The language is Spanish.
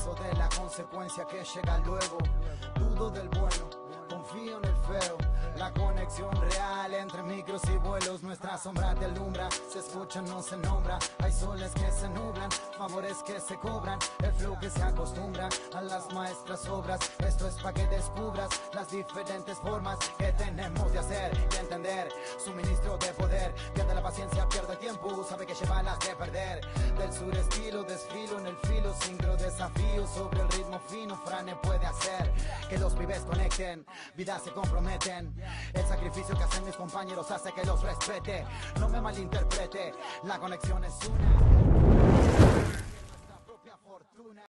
Paso de la consecuencia que llega luego. Dudo del bueno, confío en el feo. La conexión real entre micros y vuelos. Nuestra sombra te alumbra, se escucha, no se nombra. Hay soles que se nublan, favores que se cobran. El flow que se acostumbra a las maestras obras. Esto es para que descubras las diferentes formas que tenemos de hacer y entender. Suministro de poder, pierde la paciencia, pierde tiempo, sabe que lleva las de perder. Del sur estilo, desfilo en el filo, sincro desafío sobre el ritmo fino. Frane puede hacer que los pibes conecten, vidas se comprometen. El sacrificio que hacen mis compañeros hace que los respete. No me malinterprete, la conexión es una.